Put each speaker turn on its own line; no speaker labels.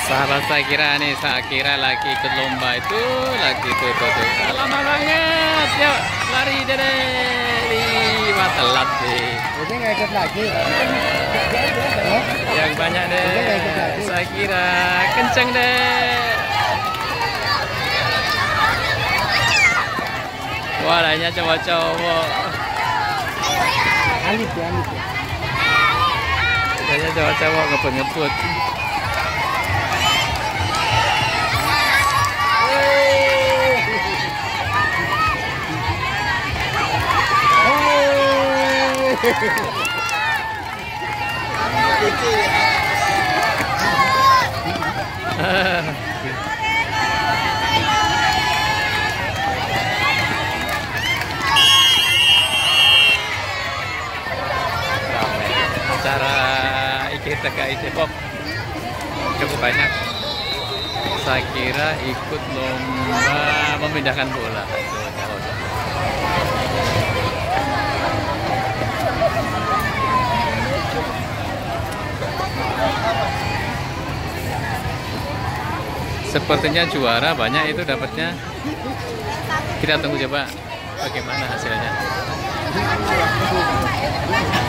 Sahabat Sakira lagi ikut lomba itu, lagi tuh. Lama banget, yuk lari deh, wah telat deh.
Jadi nggak ikut lagi.
Yang banyak deh, Sakira kenceng deh. Warnanya cowok-cowok.
Alif ya.
Warnanya cowok-cowok ngebut-ngebut. Acara IGTKI Depok cukup banyak. Saya kira ikut lomba memindahkan bola. Sepertinya juara banyak itu dapatnya. Kita tunggu coba bagaimana hasilnya.